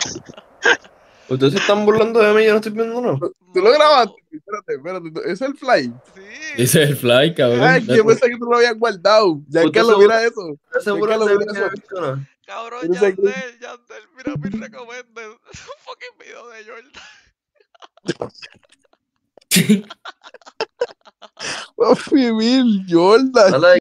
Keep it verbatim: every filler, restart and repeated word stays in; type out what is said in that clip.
Ustedes se están burlando de mí, yo no estoy viendo uno. ¿Tú lo grabaste? Espérate, espérate. ¿Ese es el fly? Sí. Ese es el fly, Ay, cabrón. que yo pensé que tú lo habías guardado. Ya que ¿Usted lo seguro, mira eso. usted Ya que seguro lo de mí mira que no he eso. visto nada? Cabrón, Yo no sé qué. Yandel, Yandel, mira mi recommended. Es un fucking video de Jordan. Papi, Mil, Jordan. Dale